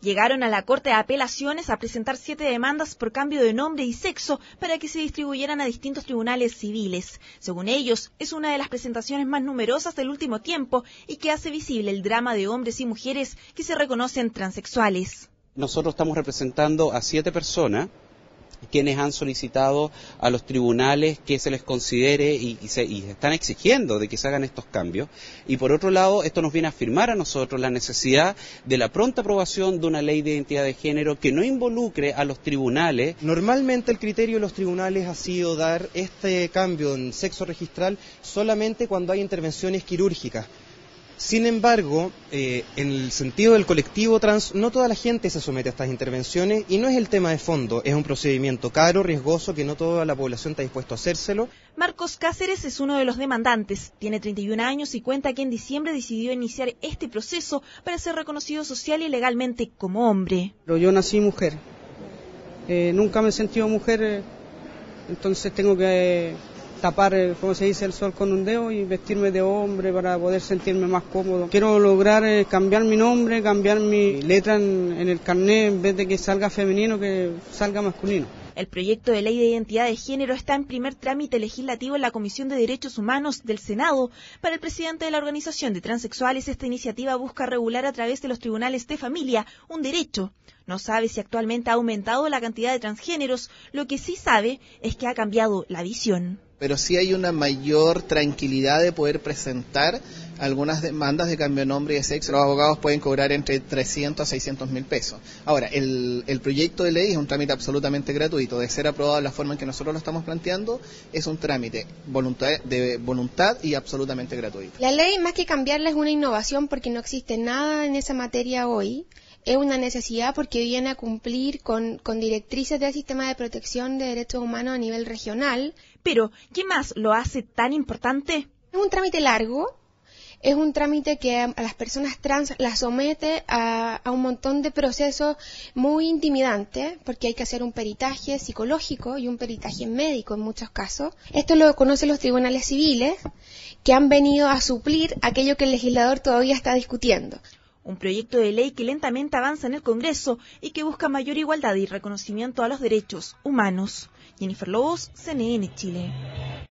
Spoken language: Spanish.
Llegaron a la Corte de Apelaciones a presentar 7 demandas por cambio de nombre y sexo para que se distribuyeran a distintos tribunales civiles. Según ellos, es una de las presentaciones más numerosas del último tiempo y que hace visible el drama de hombres y mujeres que se reconocen transexuales. Nosotros estamos representando a 7 personas quienes han solicitado a los tribunales que se les considere y están exigiendo de que se hagan estos cambios. Y por otro lado, esto nos viene a afirmar a nosotros la necesidad de la pronta aprobación de una ley de identidad de género que no involucre a los tribunales. Normalmente el criterio de los tribunales ha sido dar este cambio en sexo registral solamente cuando hay intervenciones quirúrgicas. Sin embargo, en el sentido del colectivo trans, no toda la gente se somete a estas intervenciones y no es el tema de fondo, es un procedimiento caro, riesgoso, que no toda la población está dispuesta a hacérselo. Marcos Cáceres es uno de los demandantes, tiene 31 años y cuenta que en diciembre decidió iniciar este proceso para ser reconocido social y legalmente como hombre. Pero yo nací mujer, nunca me he sentido mujer, entonces tengo que tapar, como se dice, el sol con un dedo y vestirme de hombre para poder sentirme más cómodo. Quiero lograr cambiar mi nombre, cambiar mi letra en el carnet, en vez de que salga femenino, que salga masculino. El proyecto de ley de identidad de género está en primer trámite legislativo en la Comisión de Derechos Humanos del Senado. Para el presidente de la Organización de Transexuales, esta iniciativa busca regular a través de los tribunales de familia un derecho. No sabe si actualmente ha aumentado la cantidad de transgéneros, lo que sí sabe es que ha cambiado la visión. Pero sí hay una mayor tranquilidad de poder presentar algunas demandas de cambio de nombre y de sexo. Los abogados pueden cobrar entre 300 a 600 mil pesos. Ahora, el proyecto de ley es un trámite absolutamente gratuito. De ser aprobado de la forma en que nosotros lo estamos planteando, es un trámite de voluntad y absolutamente gratuito. La ley, más que cambiarla, es una innovación porque no existe nada en esa materia hoy. Es una necesidad porque viene a cumplir con directrices del sistema de protección de derechos humanos a nivel regional. Pero, ¿qué más lo hace tan importante? Es un trámite largo, es un trámite que a las personas trans las somete a un montón de procesos muy intimidantes, porque hay que hacer un peritaje psicológico y un peritaje médico en muchos casos. Esto lo conocen los tribunales civiles, que han venido a suplir aquello que el legislador todavía está discutiendo. Un proyecto de ley que lentamente avanza en el Congreso y que busca mayor igualdad y reconocimiento a los derechos humanos. Jennifer Lobos, CNN Chile.